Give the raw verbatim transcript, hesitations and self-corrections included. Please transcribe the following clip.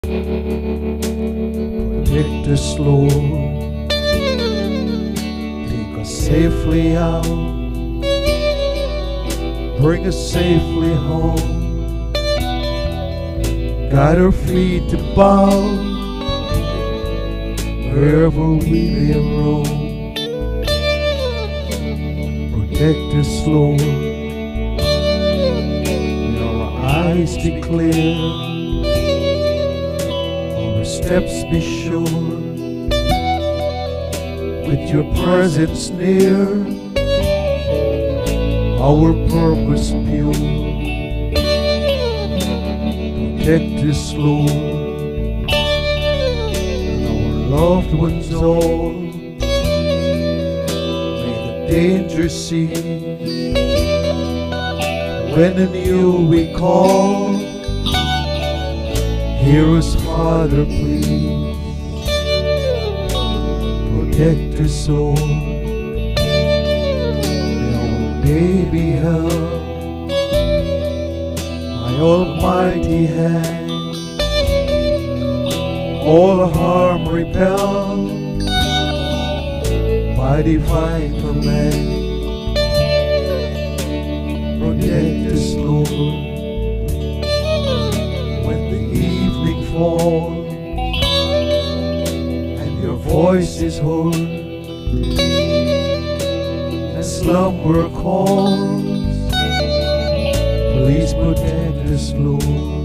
Protect us, Lord. Take us safely out. Bring us safely home. Guide our feet to bow wherever we may roam. Protect us, Lord. May our eyes be clear, our steps be sure, with your presence near, our purpose pure. Protect us, Lord, and our loved ones all. May the danger cease when anew we call. Hear us, Father, please. Protect us all. May our day be held by almighty hand. All harm repelled by divine command. Protect us, Lord, when the evening falls and your voice is heard and slumber calls. Please protect us, Lord.